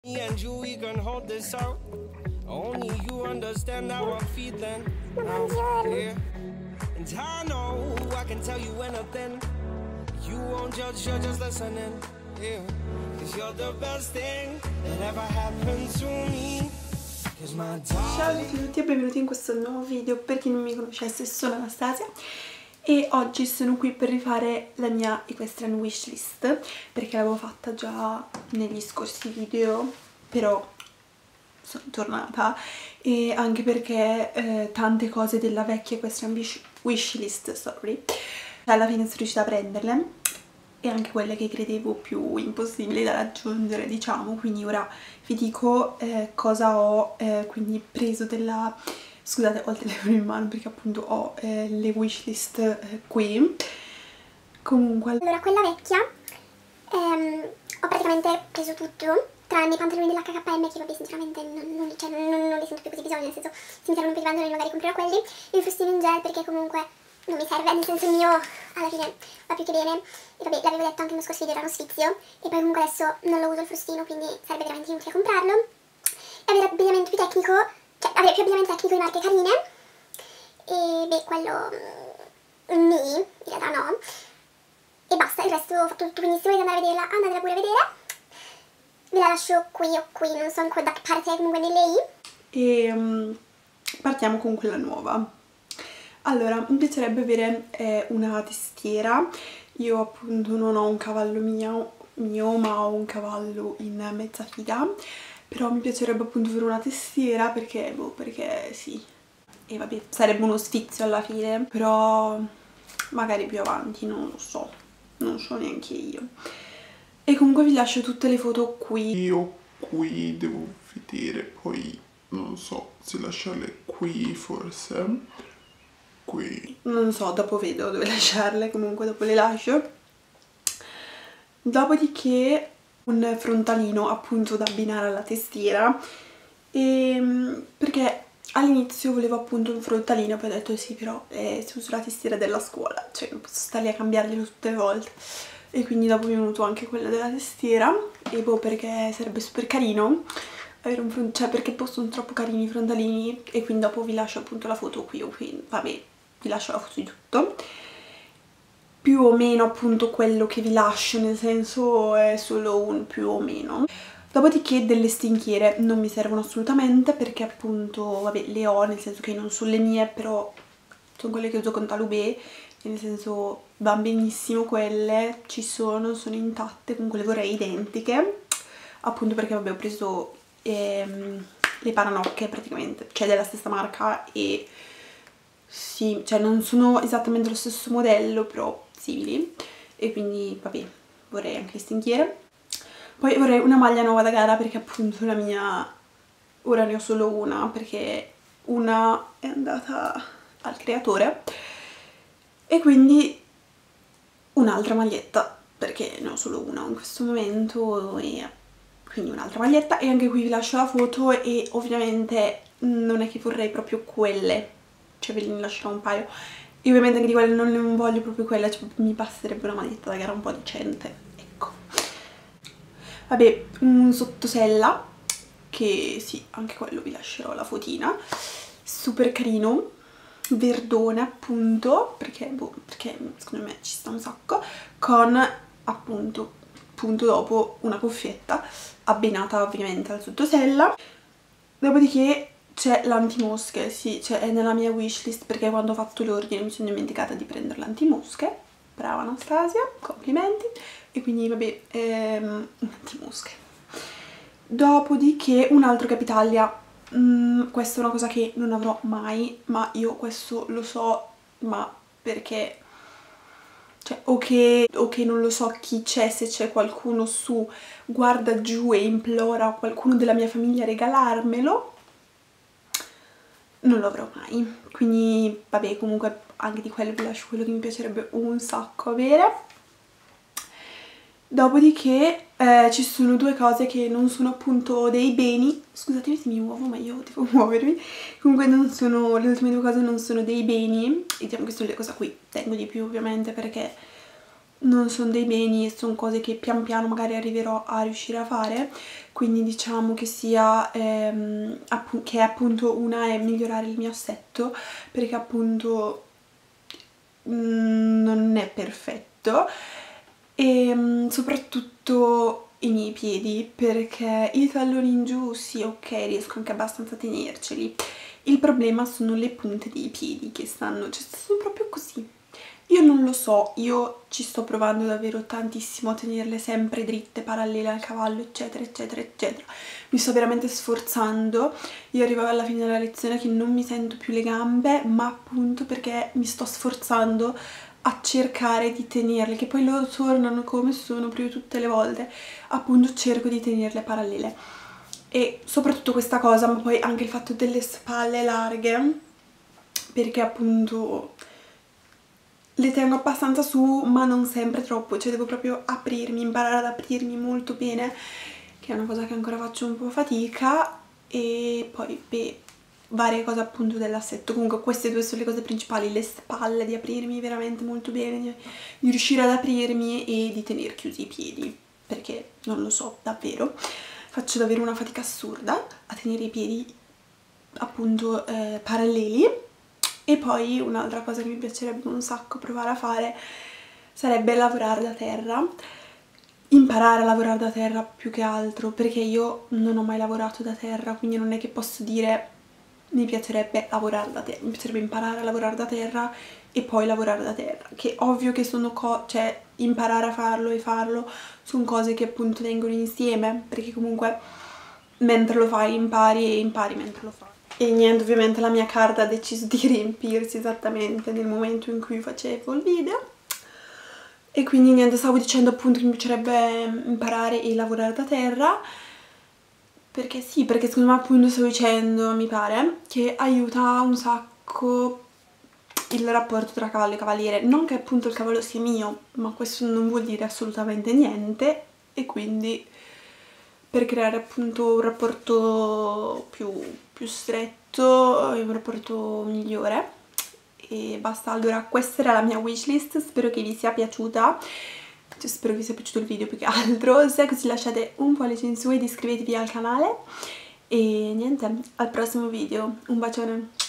And you, we can hold this out. Only you understand how I'm feeling. Yeah. And I know I can tell you anything. You won't judge, you're just listening. Yeah. Cause you're the best thing that ever happened to me. Cause my darling. Ciao a tutti e benvenuti in questo nuovo video. Per chi non mi conoscesse, sono Anastasia e oggi sono qui per rifare la mia equestrian wishlist, perché l'avevo fatta già negli scorsi video, però sono tornata, e anche perché tante cose della vecchia equestrian wishlist, alla fine sono riuscita a prenderle, e anche quelle che credevo più impossibili da raggiungere, diciamo. Quindi ora vi dico cosa ho quindi preso della... Scusate, ho il telefono in mano perché appunto ho le wishlist qui. Comunque, allora, quella vecchia ho praticamente preso tutto, tranne i pantaloni dell'HKM, che vabbè sinceramente non li sento più così bisogno, nel senso, se mi servono per i pantaloni magari comprerò quelli, e il frustino in gel perché comunque non mi serve, nel senso, il mio alla fine va più che bene, e vabbè l'avevo detto anche nello scorso video, era uno sfizio, e poi comunque adesso non lo uso il frustino, quindi sarebbe veramente inutile comprarlo. E avere abbigliamento più tecnico, cioè avere più abbigliamento tecnico di marche carine, e beh, quello in realtà no, e basta, il resto ho fatto tutto, quindi se volete andare a vederla, andatela pure a vedere, ve la lascio qui o qui, non so ancora da che parte è, comunque di lei. e partiamo con quella nuova. Allora, mi piacerebbe avere una testiera. Io appunto non ho un cavallo mio, ma ho un cavallo in mezza fida, però mi piacerebbe appunto avere una testiera perché, perché sì. E vabbè, sarebbe uno sfizio alla fine, però magari più avanti, non lo so, non so neanche io. E comunque vi lascio tutte le foto qui. Io qui devo vedere, poi non so se lasciarle qui forse. Qui. Non so, dopo vedo dove lasciarle, comunque dopo le lascio. Dopodiché un frontalino appunto da abbinare alla testiera, perché all'inizio volevo appunto un frontalino, poi ho detto sì, però si usa la testiera della scuola, cioè non posso stare lì a cambiarglielo tutte le volte, e quindi dopo mi è venuto anche quella della testiera, e perché sarebbe super carino avere un cioè perché sono troppo carini i frontalini, e quindi dopo vi lascio appunto la foto qui o qui, vabbè, vi lascio la foto di tutto, più o meno appunto quello che vi lascio, nel senso è solo un più o meno. Dopodiché delle stinchiere non mi servono assolutamente perché appunto, vabbè, le ho, nel senso che non sono le mie, però sono quelle che uso con Talubé, nel senso vanno benissimo quelle, sono intatte, comunque le vorrei identiche, appunto perché vabbè ho preso le Paranocche praticamente, cioè della stessa marca, e sì, cioè non sono esattamente lo stesso modello, però simili, e quindi vabbè, vorrei anche le stinchiere. Poi vorrei una maglia nuova da gara perché appunto la mia ora ne ho solo una, perché una è andata al creatore, e quindi un'altra maglietta perché ne ho solo una in questo momento, e quindi un'altra maglietta. E anche qui vi lascio la foto, e ovviamente non è che vorrei proprio quelle, cioè ve ne lascerò un paio, e ovviamente anche di quelle non voglio proprio quelle, cioè mi basterebbe una maglietta da gara un po' decente, ecco. Vabbè, un sottosella, che sì, anche quello vi lascerò la fotina, super carino, verdone appunto, perché secondo me ci sta un sacco, con appunto, punto dopo, una cuffietta abbinata ovviamente al sottosella. Dopodiché c'è l'antimosche, sì, cioè è nella mia wishlist perché quando ho fatto l'ordine mi sono dimenticata di prendere l'antimosche. Brava Anastasia, complimenti. E quindi vabbè, antimosche. Dopodiché un altro Capitalia. Questa è una cosa che non avrò mai, ma io questo lo so, ma perché, cioè o che non lo so chi c'è, se c'è qualcuno su, guarda giù e implora a qualcuno della mia famiglia a regalarmelo, non lo avrò mai. Quindi vabbè, comunque anche di quello vi lascio quello che mi piacerebbe un sacco avere. Dopodiché ci sono due cose che non sono appunto dei beni, scusatemi se mi muovo ma io devo muovermi, comunque non sono, le ultime due cose non sono dei beni, e diciamo che sono le cose a cui tengo di più ovviamente, perché non sono dei beni e sono cose che pian piano magari arriverò a riuscire a fare, quindi diciamo che sia che appunto una è migliorare il mio assetto, perché appunto non è perfetto, e soprattutto i miei piedi, perché i talloni in giù sì, ok, riesco anche abbastanza a tenerceli, il problema sono le punte dei piedi che stanno, cioè sono proprio così. Io non lo so, io ci sto provando davvero tantissimo a tenerle sempre dritte, parallele al cavallo, eccetera, eccetera, eccetera. Mi sto veramente sforzando. Io arrivo alla fine della lezione che non mi sento più le gambe, ma appunto perché mi sto sforzando a cercare di tenerle, che poi loro tornano come sono proprio tutte le volte. Appunto cerco di tenerle parallele. E soprattutto questa cosa, ma poi anche il fatto delle spalle larghe, perché appunto le tengo abbastanza su, ma non sempre troppo, cioè devo proprio aprirmi, imparare ad aprirmi molto bene, che è una cosa che ancora faccio un po' fatica. E poi, beh, varie cose appunto dell'assetto. Comunque queste due sono le cose principali, le spalle, di aprirmi veramente molto bene, di riuscire ad aprirmi e di tenere chiusi i piedi, perché non lo so, davvero, faccio davvero una fatica assurda a tenere i piedi appunto paralleli. E poi un'altra cosa che mi piacerebbe un sacco provare a fare sarebbe lavorare da terra, imparare a lavorare da terra più che altro, perché io non ho mai lavorato da terra, quindi non è che posso dire mi piacerebbe lavorare da terra, mi piacerebbe imparare a lavorare da terra e poi lavorare da terra, che ovvio che sono cioè imparare a farlo e farlo sono cose che appunto vengono insieme, perché comunque mentre lo fai impari e impari mentre lo fai. E niente, ovviamente la mia carta ha deciso di riempirsi esattamente nel momento in cui facevo il video. E quindi niente, stavo dicendo appunto che mi piacerebbe imparare e lavorare da terra, perché sì, perché secondo me appunto stavo dicendo, mi pare, che aiuta un sacco il rapporto tra cavallo e cavaliere. Non che appunto il cavallo sia mio, ma questo non vuol dire assolutamente niente, e quindi per creare appunto un rapporto più stretto e un rapporto migliore. E basta, allora questa era la mia wishlist, spero che vi sia piaciuta, cioè, spero vi sia piaciuto il video più che altro. Se è così lasciate un pollice in su ed iscrivetevi al canale e niente, al prossimo video, un bacione.